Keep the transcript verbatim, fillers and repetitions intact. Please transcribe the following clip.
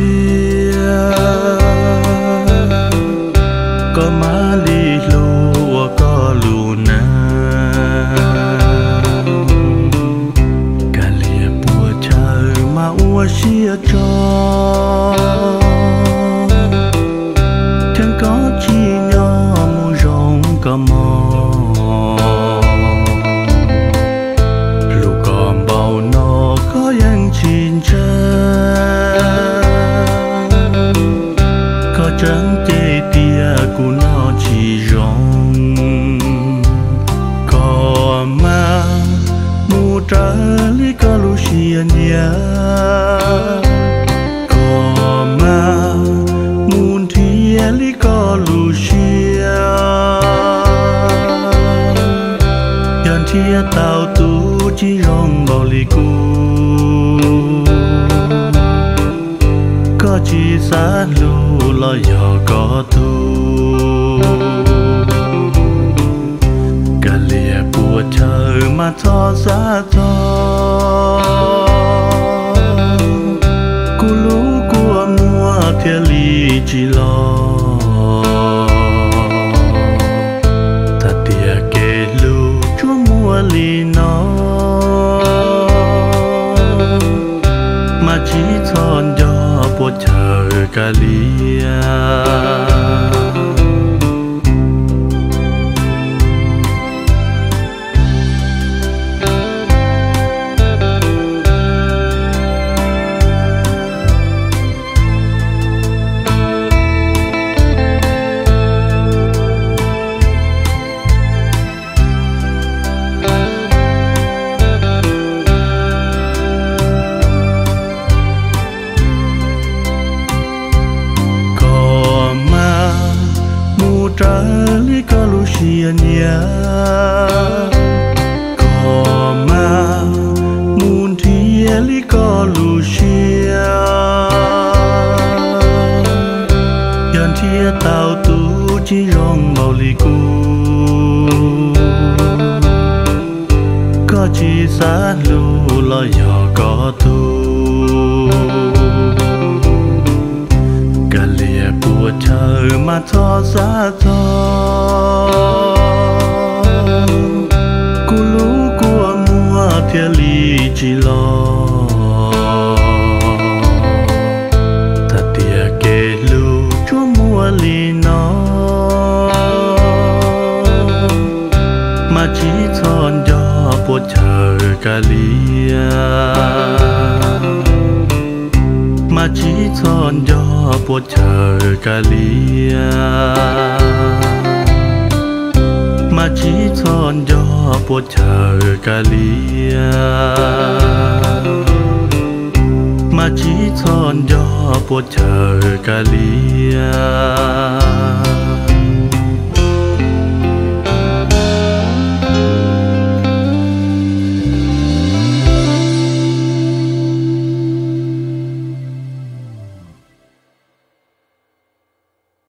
có má li lùa có lù na cả lìa bùa trời mà ua xia cho chẳng có chi nhỏ mu rong có mò lù còn bầu nó có yang chín có trắng tê tia của nó chỉ rong có mà mu trả lý có lu xia nia có mà mun thia lý có lu xia yan thia tao tu chỉ rong bao lý cu có chỉ xa lu lo nhỏ có tu cả lìa bùa trời mà thọ xa thọ cu lú của mùa thiên lý chỉ lo thật tia kê lu chúa mùa lì nó mà chỉ thon do bùa trời cả lìa trả lý có lu xia nia có mà mun thia lý có lu xia yan thia tao tu chỉ rong màu li cu có chỉ xa lu lo nhỏ có tu cả lìa bùa trời mà thọ xa thọ cu lú của mùa thiên lý chỉ lo thật tia kê lu chúa mùa lì nó mà chỉ thon do bùa trời cả lìa mà chỉ thon do bùa trời cả lìa mà chỉ thon do bùa trời cả lìa mà chỉ thon do bùa trời cả lìa